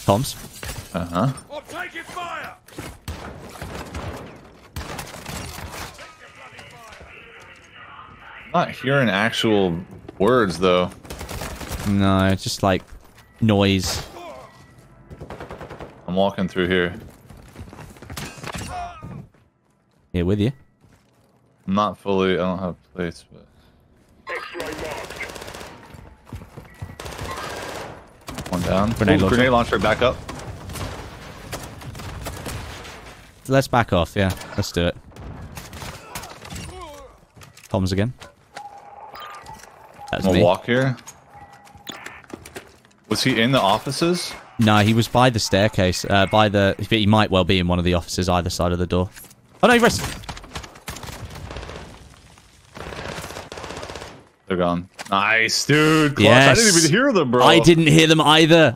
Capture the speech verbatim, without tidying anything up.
Comms. Uh-huh. I'm taking fire! Not hearing actual words, though. No, it's just like noise. I'm walking through here. Here with you. I'm not fully... I don't have a place, but... One down. Grenade Ooh, launcher. Grenade launcher, back up. Let's back off, yeah. Let's do it. Comms again. That's I'm gonna me. walk here. Was he in the offices? No, he was by the staircase. Uh, by the... He might well be in one of the offices either side of the door. Oh, no, he rested. They're gone. Nice, dude. Clutch. Yes. I didn't even hear them, bro. I didn't hear them either.